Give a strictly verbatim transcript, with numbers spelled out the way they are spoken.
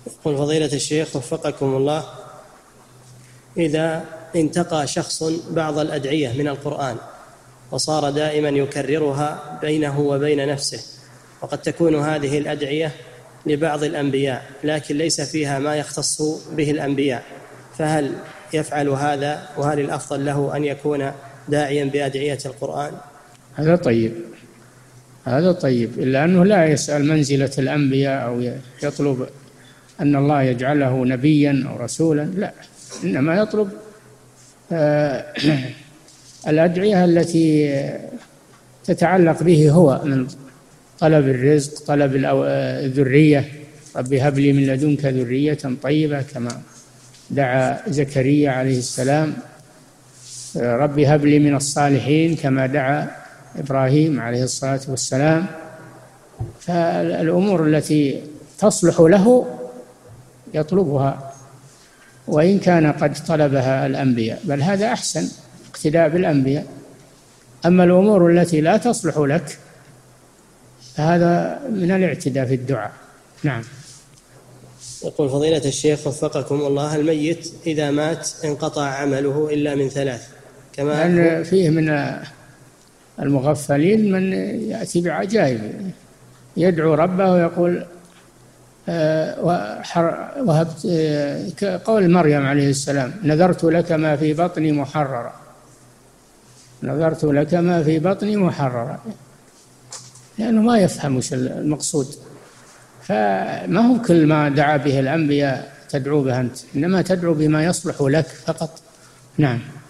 يقول فضيلة الشيخ وفقكم الله، إذا انتقى شخص بعض الأدعية من القرآن وصار دائما يكررها بينه وبين نفسه، وقد تكون هذه الأدعية لبعض الأنبياء لكن ليس فيها ما يختص به الأنبياء، فهل يفعل هذا؟ وهل الأفضل له أن يكون داعيا بأدعية القرآن؟ هذا طيب، هذا طيب، إلا أنه لا يسأل منزلة الأنبياء أو يطلب أن الله يجعله نبيا أو رسولا، لا، إنما يطلب الأدعية التي تتعلق به هو من طلب الرزق، طلب الذرية، رب هب لي من لدنك ذرية طيبة، كما دعا زكريا عليه السلام، رب هب لي من الصالحين كما دعا إبراهيم عليه الصلاة والسلام. فالأمور التي تصلح له يطلبها وإن كان قد طلبها الأنبياء، بل هذا أحسن، اقتداء بالأنبياء. أما الأمور التي لا تصلح لك فهذا من الاعتداء في الدعاء. نعم. يقول فضيلة الشيخ وفقكم الله، الميت إذا مات انقطع عمله إلا من ثلاث، كما لأن فيه من المغفلين من يأتي بعجائب، يدعو ربه ويقول وهبت، قول مريم عليه السلام، نذرت لك ما في بطني محررا، نذرت لك ما في بطني محررا، لأنه ما يفهم وش المقصود. فما هو كل ما دعا به الأنبياء تدعو به أنت، إنما تدعو بما يصلح لك فقط. نعم.